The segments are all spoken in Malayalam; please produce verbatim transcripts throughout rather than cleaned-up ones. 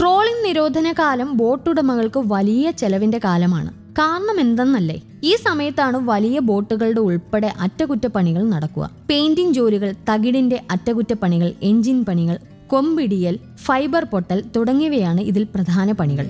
ട്രോളിംഗ് നിരോധന കാലം ബോട്ടുടമകൾക്ക് വലിയ ചെലവിന്റെ കാലമാണ്. കാരണം എന്തെന്നല്ലേ, ഈ സമയത്താണ് വലിയ ബോട്ടുകളുടെ ഉൾപ്പെടെ അറ്റകുറ്റപ്പണികൾ നടക്കുക. പെയിന്റിംഗ് ജോലികൾ, തകിടിന്റെ അറ്റകുറ്റപ്പണികൾ, എഞ്ചിൻ പണികൾ, കൊമ്പിടിയൽ, ഫൈബർ പൊട്ടൽ തുടങ്ങിയവയാണ് ഇതിൽ പ്രധാന പണികൾ.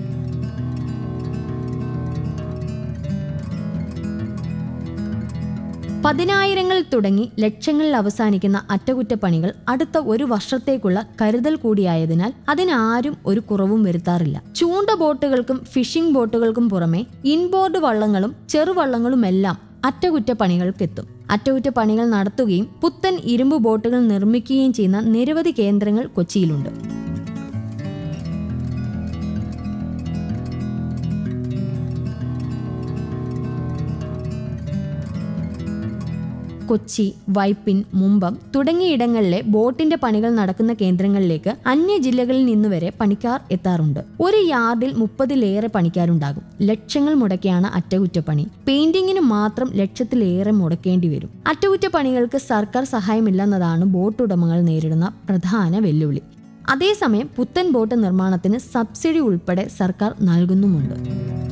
പതിനായിരങ്ങൾ തുടങ്ങി ലക്ഷങ്ങളിൽ അവസാനിക്കുന്ന അറ്റകുറ്റപ്പണികൾ അടുത്ത ഒരു വർഷത്തേക്കുള്ള കരുതൽ കൂടിയായതിനാൽ അതിനാരും ഒരു കുറവും വരുത്താറില്ല. ചൂണ്ട ബോട്ടുകൾക്കും ഫിഷിംഗ് ബോട്ടുകൾക്കും പുറമെ ഇൻബോർഡ് വള്ളങ്ങളും ചെറുവള്ളങ്ങളുമെല്ലാം അറ്റകുറ്റപ്പണികൾക്കെത്തും. അറ്റകുറ്റപ്പണികൾ നടത്തുകയും പുത്തൻ ഇരുമ്പ് ബോട്ടുകൾ നിർമ്മിക്കുകയും ചെയ്യുന്ന നിരവധി കേന്ദ്രങ്ങൾ കൊച്ചിയിലുണ്ട്. കൊച്ചി, വൈപ്പിൻ, മുമ്പം തുടങ്ങിയിടങ്ങളിലെ ബോട്ടിന്റെ പണികൾ നടക്കുന്ന കേന്ദ്രങ്ങളിലേക്ക് അന്യ ജില്ലകളിൽ നിന്നുവരെ പണിക്കാർ എത്താറുണ്ട്. ഒരു യാർഡിൽ മുപ്പതിലേറെ പണിക്കാരുണ്ടാകും. ലക്ഷങ്ങൾ മുടക്കിയാണ് അറ്റകുറ്റപ്പണി. പെയിന്റിങ്ങിന് മാത്രം ലക്ഷത്തിലേറെ മുടക്കേണ്ടി വരും. അറ്റകുറ്റപ്പണികൾക്ക് സർക്കാർ സഹായമില്ലെന്നതാണ് ബോട്ടുടമകൾ നേരിടുന്ന പ്രധാന വെല്ലുവിളി. അതേസമയം പുത്തൻ ബോട്ട് നിർമ്മാണത്തിന് സബ്സിഡി ഉൾപ്പെടെ സർക്കാർ നൽകുന്നുമുണ്ട്.